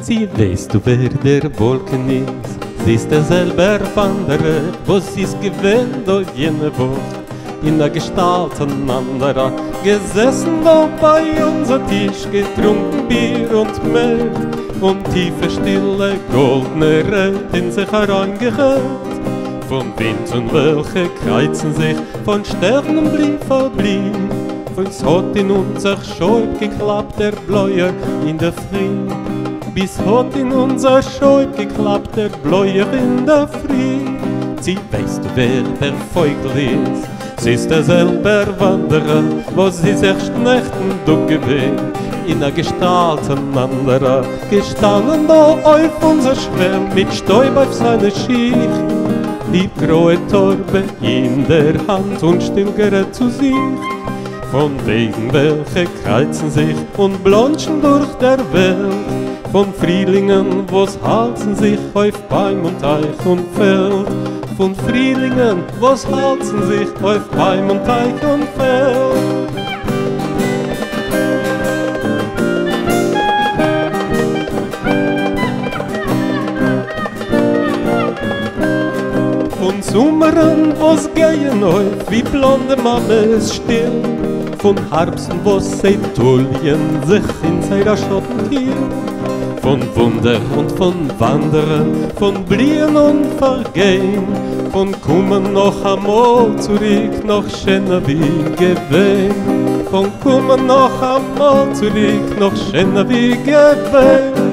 Sie weißt du, wer der Wolken ist, sie ist derselbe Wanderer, wo sie's gewinnt auf jene Woche, in der Gestalt ein anderer, gesessen wo bei unser Tisch, getrunken Bier und Mehl, und tiefe Stille, goldene Rät in sich hereingehört. Von Wind und Wölke kreuzen sich, von Sternen blieb verblieb, uns hat in unser Scheub geklappt, der Bläuer in der Früh. Bis hat in unser Scheub geklappt, der Bläuer in der Früh. Sie weißt du, wer der Vogel ist, sie ist derselbe Wanderer, wo sie sich Nächten durchgewinnt, in der Gestalt ein anderer, gestanden da auf unser Schwell, mit Stäub auf seine Schicht, die graue Torbe in der Hand und still gerät zu sich. Von Wegen welche kreuzen sich und blonschen durch der Welt, von Frielingen, wo's halten sich auf Baum und Teich und Feld, von Frielingen, wo's halten sich auf Baum und Teich und Feld. Von Sommeren, wo's gehen auf, wie blonde Mammes still, von Harpsen, wo's seit Tullien sich in seiner Schotten hielt, von Wunder und von Wandern, von Blien und Vergehen, von Kommen noch einmal zurück, noch schöner wie gewesen, von Kommen noch einmal zurück, noch schöner wie gewesen.